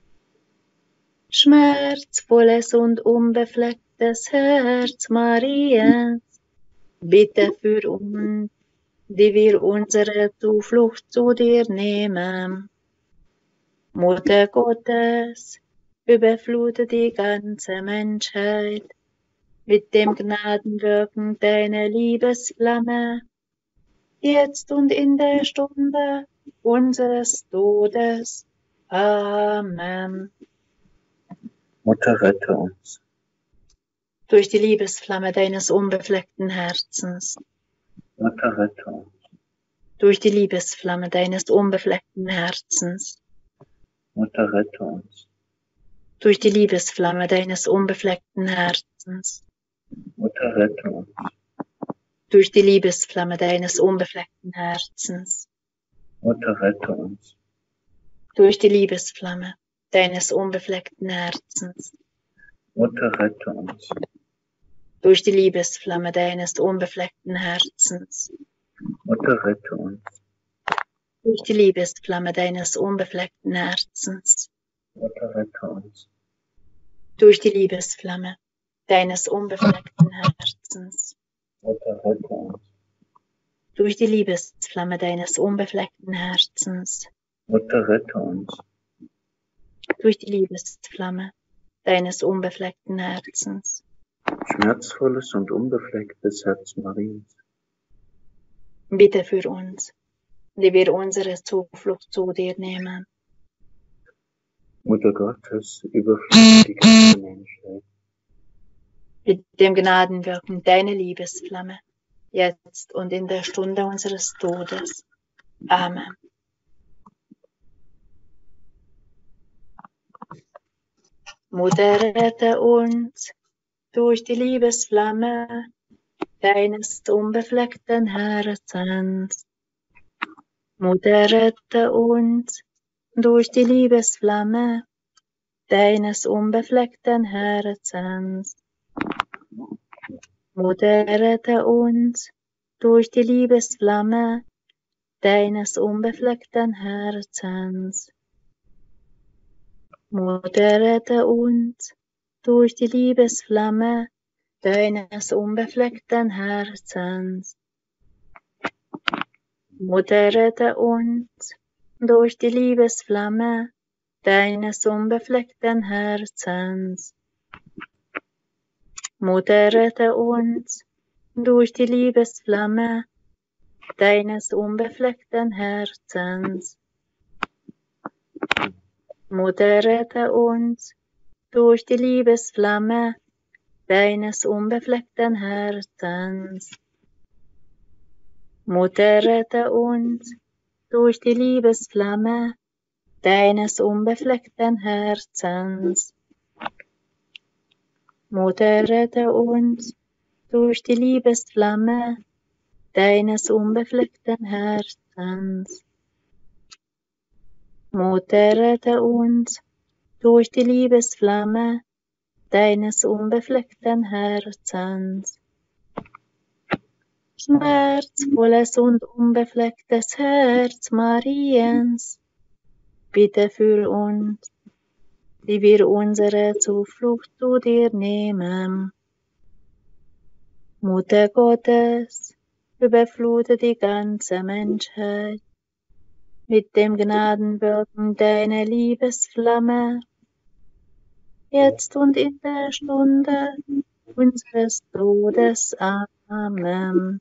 Schmerzvolles und unbeflecktes Herz Mariens, bitte für uns, die wir unsere Zuflucht zu dir nehmen. Mutter Gottes, überflute die ganze Menschheit mit dem Gnadenwirken deiner Liebesflamme, jetzt und in der Stunde unseres Todes. Amen. Mutter, rette uns. Durch die Liebesflamme deines unbefleckten Herzens. Mutter, rette uns. Durch die Liebesflamme deines unbefleckten Herzens. Mutter, rette uns. Durch die Liebesflamme deines unbefleckten Herzens. Mutter, rette uns. Durch die Liebesflamme deines unbefleckten Herzens. Mutter, rette uns. Durch die Liebesflamme deines unbefleckten Herzens. Mutter, rette uns. Durch die Liebesflamme deines unbefleckten Herzens. Mutter, rette uns. Durch die Liebesflamme deines unbefleckten Herzens. Mutter, rette uns. Durch die Liebesflamme deines unbefleckten Herzens. Mutter, rette uns. Durch die Liebesflamme deines unbefleckten Herzens. Mutter, rette uns. Durch die Liebesflamme deines unbefleckten Herzens. Schmerzvolles und unbeflecktes Herz Mariens, Bitte für uns, die wir unsere Zuflucht zu dir nehmen. Mutter Gottes, überflute die ganze Menschheit Mit dem Gnadenwirken deiner Liebesflamme, jetzt und in der Stunde unseres Todes. Amen. Mutter, rette uns durch die Liebesflamme deines unbefleckten Herzens. Mutter, rette uns durch die Liebesflamme deines unbefleckten Herzens. Mutter, rette uns durch die Liebesflamme deines unbefleckten Herzens. Mutter, rette uns durch die Liebesflamme deines unbefleckten Herzens. Mutter, rette uns durch die Liebesflamme deines unbefleckten Herzens. Mutter, rette uns durch die Liebesflamme deines unbefleckten Herzens. Mutter, rette uns durch die Liebesflamme deines unbefleckten Herzens. Mutter, rette uns durch die Liebesflamme deines unbefleckten Herzens. Mutter, rette uns durch die Liebesflamme deines unbefleckten Herzens. Mutter, rette uns durch die Liebesflamme deines unbefleckten Herzens. Schmerzvolles und unbeflecktes Herz Mariens, bitte für uns, die wir unsere Zuflucht zu dir nehmen. Mutter Gottes, überflute die ganze Menschheit mit dem Gnadenwirken deiner Liebesflamme, jetzt und in der Stunde unseres Todes. Amen.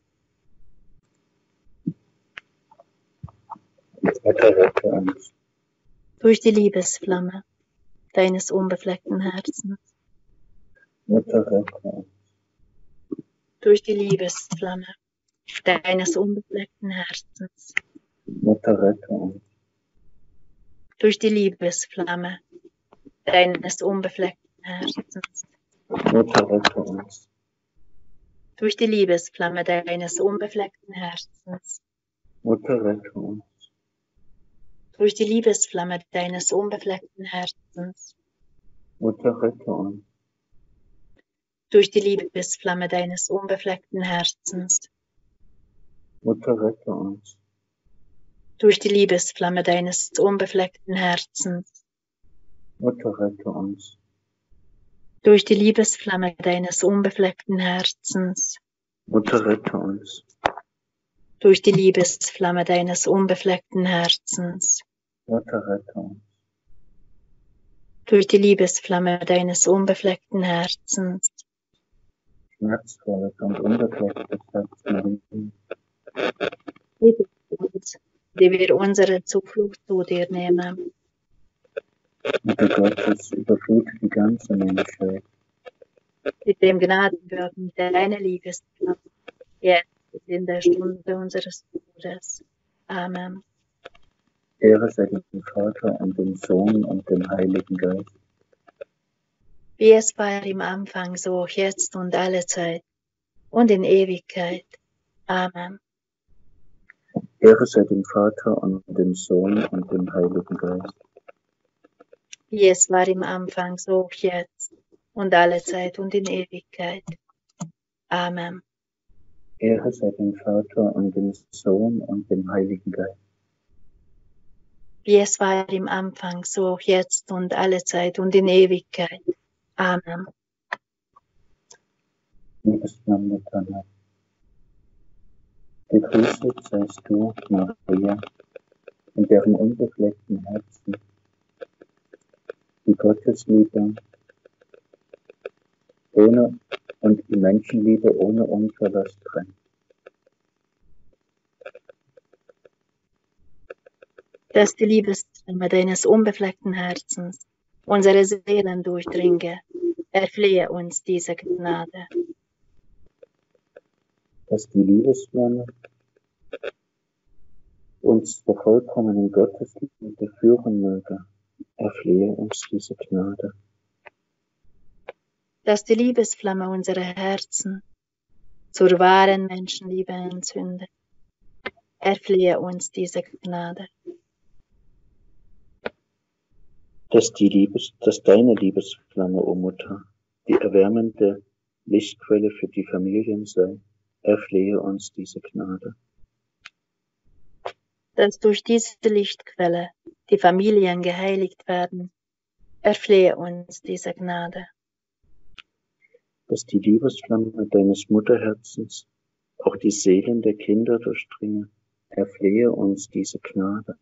Mutter, rette uns. Durch die Liebesflamme deines unbefleckten Herzens. Mutter, rette uns. Durch die Liebesflamme deines unbefleckten Herzens. Mutter, rette uns. Durch die Liebesflamme deines unbefleckten Herzens. Mutter, rette uns. Durch die Liebesflamme deines unbefleckten Herzens. Mutter, rette uns. Durch die Liebesflamme deines unbefleckten Herzens. Mutter, rette uns. Durch die Liebesflamme deines unbefleckten Herzens. Mutter, rette uns. Durch die Liebesflamme deines unbefleckten Herzens. Mutter, rette uns. Durch die Liebesflamme deines unbefleckten Herzens. Mutter, rette uns. Durch die Liebesflamme deines unbefleckten Herzens. Mutter, rette uns. Durch die Liebesflamme deines unbefleckten Herzens. Schmerzvolles und unbeflecktes Herz Mariens, Bitte uns, die wir unsere Zuflucht zu dir nehmen. Mutter Gottes, überflute die ganze Menschheit Mit dem Gnadenwirken deiner Liebesflamme, jetzt und in der Stunde unseres Todes. Amen. Ehre sei dem Vater und dem Sohn und dem Heiligen Geist. Wie es war im Anfang, so auch jetzt und alle Zeit und in Ewigkeit. Amen. Ehre sei dem Vater und dem Sohn und dem Heiligen Geist. Wie es war im Anfang, so auch jetzt und alle Zeit und in Ewigkeit. Amen. Ehre sei dem Vater und dem Sohn und dem Heiligen Geist. Wie es war im Anfang, so auch jetzt und alle Zeit und in Ewigkeit. Amen. Liebesflamme Tanne. Gegrüßet seist du, Maria, in deren unbefleckten Herzen die Gottesliebe ohne und die Menschenliebe ohne Unterlass trennt. Dass die Liebesflamme deines unbefleckten Herzens unsere Seelen durchdringe, erflehe uns diese Gnade. Dass die Liebesflamme uns zur vollkommenen Gottesliebe führen möge, erflehe uns diese Gnade. Dass die Liebesflamme unsere Herzen zur wahren Menschenliebe entzünde, erflehe uns diese Gnade. Dass deine Liebesflamme, o Mutter, die erwärmende Lichtquelle für die Familien sei, erflehe uns diese Gnade. Dass durch diese Lichtquelle die Familien geheiligt werden, erflehe uns diese Gnade. Dass die Liebesflamme deines Mutterherzens auch die Seelen der Kinder durchdringe, erflehe uns diese Gnade.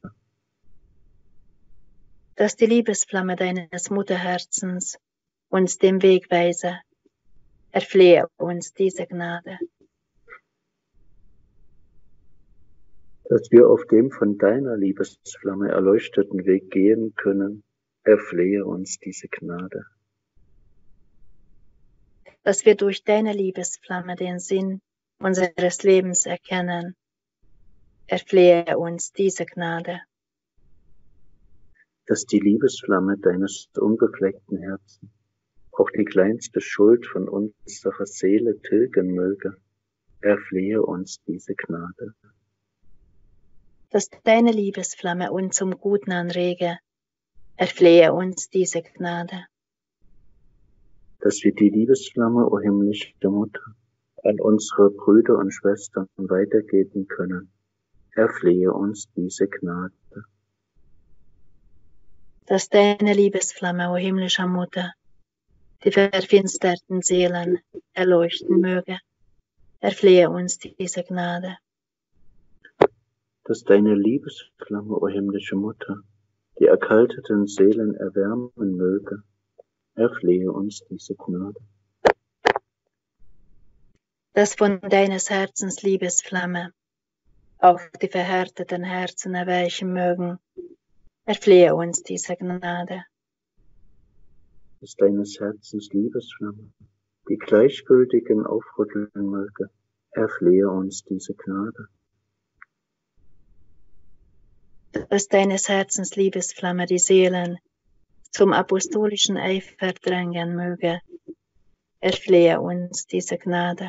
Dass die Liebesflamme deines Mutterherzens uns den Weg weise, erflehe uns diese Gnade. Dass wir auf dem von deiner Liebesflamme erleuchteten Weg gehen können, erflehe uns diese Gnade. Dass wir durch deine Liebesflamme den Sinn unseres Lebens erkennen, erflehe uns diese Gnade. Dass die Liebesflamme deines unbefleckten Herzens auch die kleinste Schuld von unserer Seele tilgen möge, erflehe uns diese Gnade. Dass deine Liebesflamme uns zum Guten anrege, erflehe uns diese Gnade. Dass wir die Liebesflamme, o himmlische Mutter, an unsere Brüder und Schwestern weitergeben können, erflehe uns diese Gnade. Dass deine Liebesflamme, o himmlischer Mutter, die verfinsterten Seelen erleuchten möge, erflehe uns diese Gnade. Dass deine Liebesflamme, o himmlische Mutter, die erkalteten Seelen erwärmen möge, erflehe uns diese Gnade. Dass von deines Herzens Liebesflamme auch die verhärteten Herzen erweichen mögen, erflehe uns diese Gnade. Dass deines Herzens Liebesflamme die Gleichgültigen aufrütteln möge, erflehe uns diese Gnade. Dass deines Herzens Liebesflamme die Seelen zum apostolischen Eifer drängen möge, erflehe uns diese Gnade.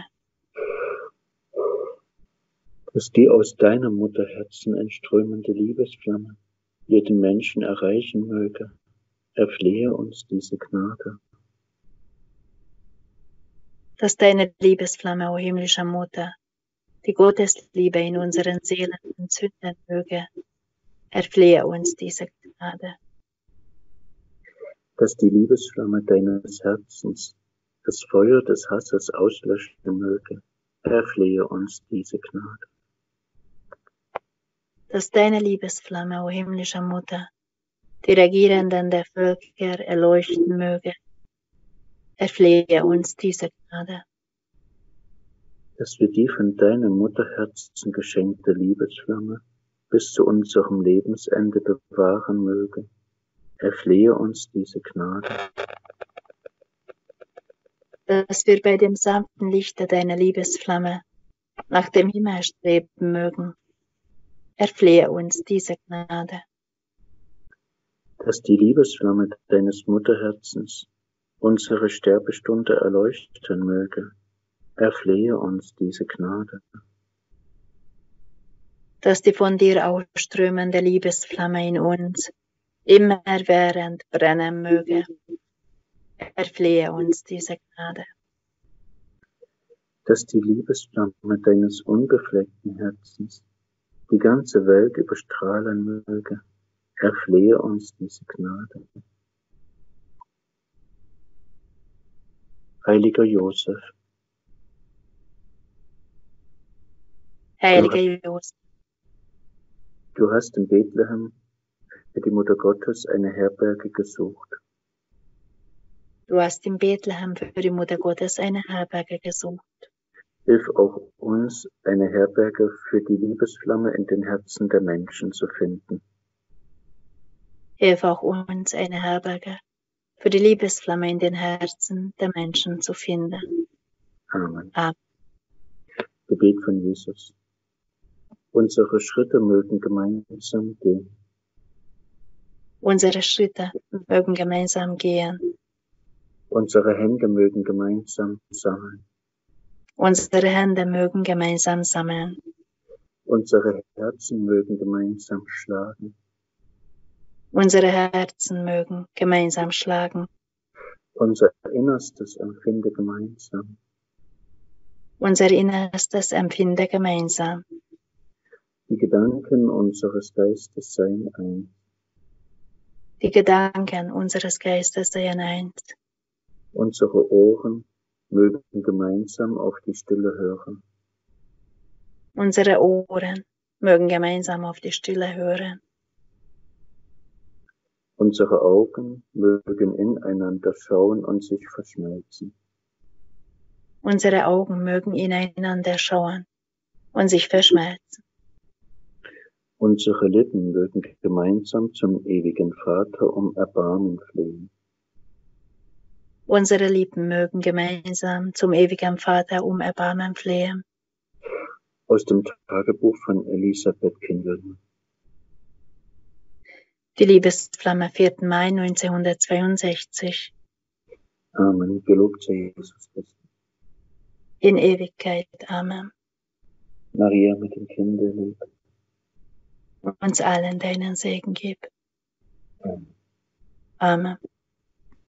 Dass die aus deinem Mutterherzen entströmende Liebesflamme jeden Menschen erreichen möge, erflehe uns diese Gnade. Dass deine Liebesflamme, o himmlischer Mutter, die Gottesliebe in unseren Seelen entzünden möge, erflehe uns diese Gnade. Dass die Liebesflamme deines Herzens das Feuer des Hasses auslöschen möge, erflehe uns diese Gnade. Dass deine Liebesflamme, o himmlischer Mutter, die Regierenden der Völker erleuchten möge, erflehe uns diese Gnade. Dass wir die von deinem Mutterherzen geschenkte Liebesflamme bis zu unserem Lebensende bewahren möge, erflehe uns diese Gnade. Dass wir bei dem sanften Lichte deiner Liebesflamme nach dem Himmel streben mögen, erflehe uns diese Gnade. Dass die Liebesflamme deines Mutterherzens unsere Sterbestunde erleuchten möge, erflehe uns diese Gnade. Dass die von dir ausströmende Liebesflamme in uns immerwährend brennen möge, erflehe uns diese Gnade. Dass die Liebesflamme deines unbefleckten Herzens die ganze Welt überstrahlen möge, erflehe uns diese Gnade. Heiliger Josef, Heiliger Josef, du hast in Bethlehem für die Mutter Gottes eine Herberge gesucht. du hast in Bethlehem für die Mutter Gottes eine Herberge gesucht. Hilf auch uns, eine Herberge für die Liebesflamme in den Herzen der Menschen zu finden. Hilf auch uns, eine Herberge für die Liebesflamme in den Herzen der Menschen zu finden. Amen. Amen. Gebet von Jesus. Unsere Schritte mögen gemeinsam gehen. Unsere Schritte mögen gemeinsam gehen. Unsere Hände mögen gemeinsam sammeln. Unsere Hände mögen gemeinsam sammeln. Unsere Herzen mögen gemeinsam schlagen. Unsere Herzen mögen gemeinsam schlagen. Unser Innerstes empfinde gemeinsam. Unser Innerstes empfinde gemeinsam. Die Gedanken unseres Geistes seien eins. Die Gedanken unseres Geistes seien eins. Unsere Ohren mögen gemeinsam auf die Stille hören. Unsere Ohren mögen gemeinsam auf die Stille hören. Unsere Augen mögen ineinander schauen und sich verschmelzen. Unsere Augen mögen ineinander schauen und sich verschmelzen. Unsere Lippen mögen gemeinsam zum ewigen Vater um Erbarmen flehen. Unsere Lippen mögen gemeinsam zum ewigen Vater um Erbarmen flehen. Aus dem Tagebuch von Elisabeth Kindelmann. Die Liebesflamme, 4. Mai 1962. Amen. Gelobt sei Jesus Christus. In Ewigkeit. Amen. Maria mit dem Kinde lieb. Uns allen deinen Segen gib. Amen. Amen.